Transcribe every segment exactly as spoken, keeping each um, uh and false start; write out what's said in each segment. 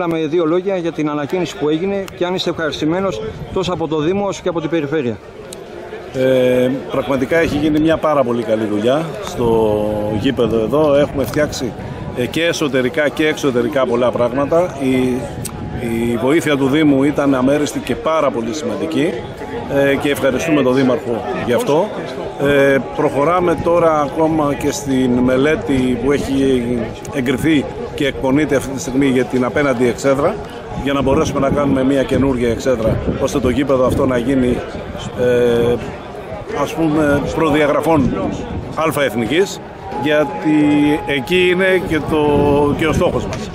θέλαμε δύο λόγια για την ανακαίνιση που έγινε και αν είστε ευχαριστημένος τόσο από το Δήμο όσο και από την Περιφέρεια. Ε, πραγματικά έχει γίνει μια πάρα πολύ καλή δουλειά στο γήπεδο εδώ. Έχουμε φτιάξει και εσωτερικά και εξωτερικά πολλά πράγματα. Η, η βοήθεια του Δήμου ήταν αμέριστη και πάρα πολύ σημαντική ε, και ευχαριστούμε τον Δήμαρχο γι' αυτό. Ε, προχωράμε τώρα ακόμα και στην μελέτη που έχει εγκριθεί και εκπονείται αυτή τη στιγμή για την απέναντι εξέδρα, για να μπορέσουμε να κάνουμε μια καινούργια εξέδρα ώστε το γήπεδο αυτό να γίνει ε, ας πούμε προδιαγραφών αλφα εθνικής, γιατί εκεί είναι και, το, και ο στόχος μας.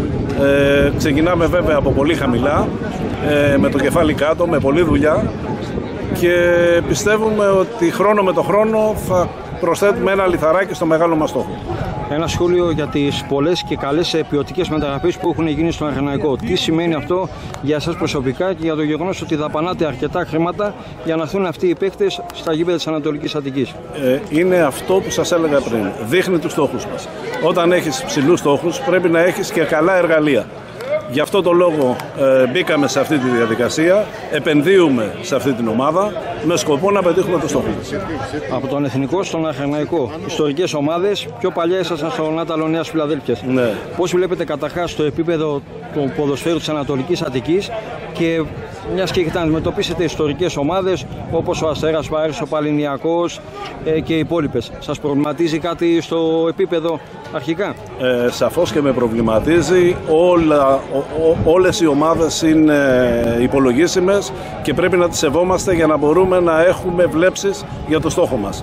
Ε, ξεκινάμε βέβαια από πολύ χαμηλά, ε, με το κεφάλι κάτω, με πολλή δουλειά και πιστεύουμε ότι χρόνο με το χρόνο θα προσθέτουμε ένα λιθαράκι στο μεγάλο μας στόχο. Ένα σχόλιο για τις πολλές και καλές ποιοτικές μεταγραφές που έχουν γίνει στον Αχαρναϊκό. Τι σημαίνει αυτό για εσάς προσωπικά και για το γεγονός ότι δαπανάτε αρκετά χρήματα για να έρθουν αυτοί οι παίκτες στα γήπεδα της Ανατολικής Αττικής? Ε, είναι αυτό που σας έλεγα πριν. Δείχνει τους στόχους μας. Όταν έχεις ψηλούς στόχους πρέπει να έχεις και καλά εργαλεία. Γι' αυτό το λόγο ε, μπήκαμε σε αυτή τη διαδικασία, επενδύουμε σε αυτή την ομάδα με σκοπό να πετύχουμε το στόχο μας. Από τον Εθνικό στον Αχαρναϊκό, ιστορικές ομάδες, πιο παλιά ήσασταν στον Άταλο Νέας Φιλαδέλφειας. Ναι. Πώς βλέπετε καταρχάς το επίπεδο του ποδοσφαίρου της Ανατολικής Αττικής και μιας και έχετε να αντιμετωπίσετε ιστορικές ομάδες όπως ο Αστέρας Πάρης, ο Παληνιακός ε, και οι υπόλοιπες. Σας προβληματίζει κάτι στο επίπεδο αρχικά? Ε, σαφώς και με προβληματίζει. Όλα, ό, ό, όλες οι ομάδες είναι υπολογίσιμες και πρέπει να τις σεβόμαστε για να μπορούμε να έχουμε βλέψεις για το στόχο μας.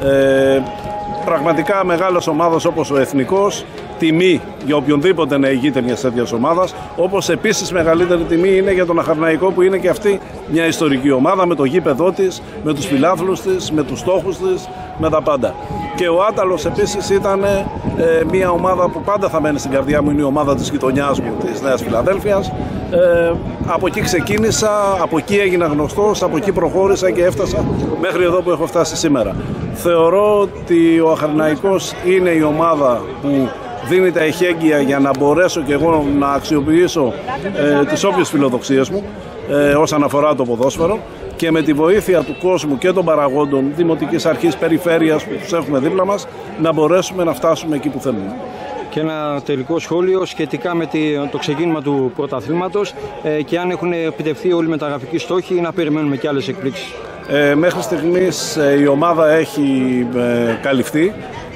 Ε, πραγματικά μεγάλες ομάδες όπως ο Εθνικός, τιμή για οποιονδήποτε να ηγείται μια τέτοια ομάδα, όπως επίσης μεγαλύτερη τιμή είναι για τον Αχαρναϊκό που είναι και αυτή μια ιστορική ομάδα με το γήπεδό της, με τους φιλάθλους της, με τους στόχους της, με τα πάντα. Και ο Άταλος επίσης ήταν ε, μια ομάδα που πάντα θα μένει στην καρδιά μου, είναι η ομάδα της γειτονιάς μου, της Νέας Φιλαδέλφειας. Ε, από εκεί ξεκίνησα, από εκεί έγινα γνωστός, από εκεί προχώρησα και έφτασα μέχρι εδώ που έχω φτάσει σήμερα. Θεωρώ ότι ο Αχαρναϊκός είναι η ομάδα που δίνει τα εχέγγυα για να μπορέσω και εγώ να αξιοποιήσω ε, τις όποιες φιλοδοξίες μου ε, όσον αφορά το ποδόσφαιρο και με τη βοήθεια του κόσμου και των παραγόντων Δημοτικής Αρχής, Περιφέρειας που τους έχουμε δίπλα μας να μπορέσουμε να φτάσουμε εκεί που θέλουμε. Και ένα τελικό σχόλιο σχετικά με το ξεκίνημα του πρωταθλήματος ε, και αν έχουν επιτευχθεί όλοι οι μεταγραφικοί στόχοι ή να περιμένουμε και άλλες εκπλήξεις. Ε, μέχρι στιγμής ε, η ομάδα έχει ε, καλυφθεί.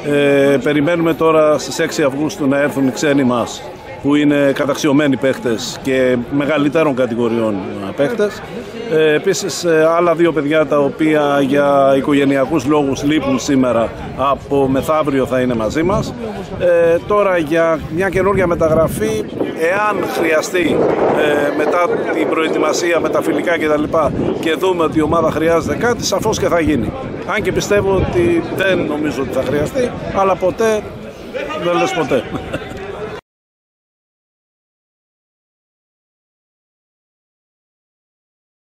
Ε, περιμένουμε τώρα στις έξι Αυγούστου να έρθουν οι ξένοι μας που είναι καταξιωμένοι παίχτες και μεγαλύτερων κατηγοριών παίχτες. Ε, επίσης ε, άλλα δύο παιδιά τα οποία για οικογενειακούς λόγους λείπουν σήμερα, από μεθαύριο θα είναι μαζί μας. Ε, τώρα για μια καινούργια μεταγραφή, εάν χρειαστεί ε, μετά την προετοιμασία με τα φιλικά κτλ. Και δούμε ότι η ομάδα χρειάζεται κάτι, σαφώς και θα γίνει. Αν και πιστεύω ότι δεν νομίζω ότι θα χρειαστεί, αλλά ποτέ δεν λες ποτέ.